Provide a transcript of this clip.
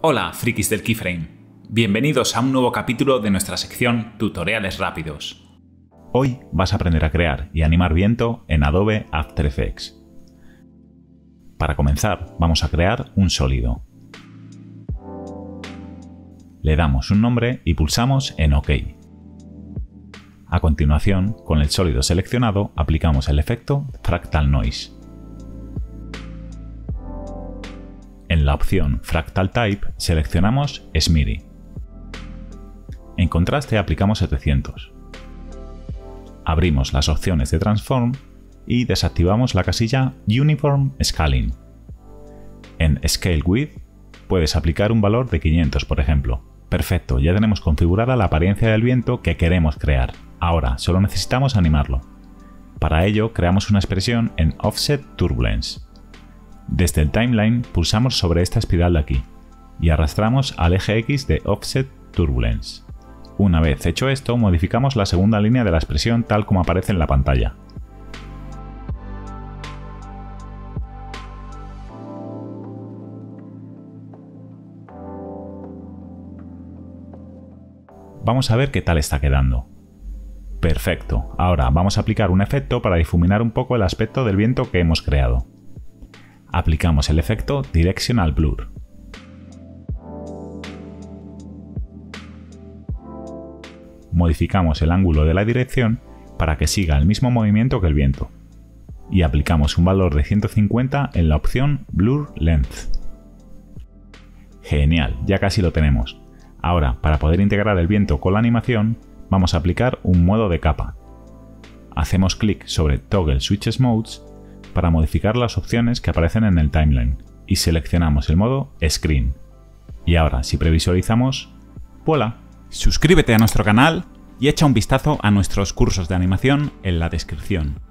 Hola, frikis del keyframe. Bienvenidos a un nuevo capítulo de nuestra sección Tutoriales rápidos. Hoy vas a aprender a crear y animar viento en Adobe After Effects. Para comenzar, vamos a crear un sólido. Le damos un nombre y pulsamos en OK. A continuación, con el sólido seleccionado, aplicamos el efecto Fractal Noise. En la opción Fractal Type seleccionamos Smeary. En contraste aplicamos 700. Abrimos las opciones de Transform y desactivamos la casilla Uniform Scaling. En Scale Width puedes aplicar un valor de 500, por ejemplo. Perfecto, ya tenemos configurada la apariencia del viento que queremos crear. Ahora, solo necesitamos animarlo. Para ello, creamos una expresión en Offset Turbulence. Desde el timeline pulsamos sobre esta espiral de aquí y arrastramos al eje X de Offset Turbulence. Una vez hecho esto, modificamos la segunda línea de la expresión tal como aparece en la pantalla. Vamos a ver qué tal está quedando. Perfecto, ahora vamos a aplicar un efecto para difuminar un poco el aspecto del viento que hemos creado. Aplicamos el efecto Directional Blur. Modificamos el ángulo de la dirección para que siga el mismo movimiento que el viento. Y aplicamos un valor de 150 en la opción Blur Length. Genial, ya casi lo tenemos. Ahora, para poder integrar el viento con la animación, vamos a aplicar un modo de capa. Hacemos clic sobre Toggle Switches Modes para modificar las opciones que aparecen en el timeline y seleccionamos el modo Screen. Y ahora, si previsualizamos, ¡voilà! Suscríbete a nuestro canal y echa un vistazo a nuestros cursos de animación en la descripción.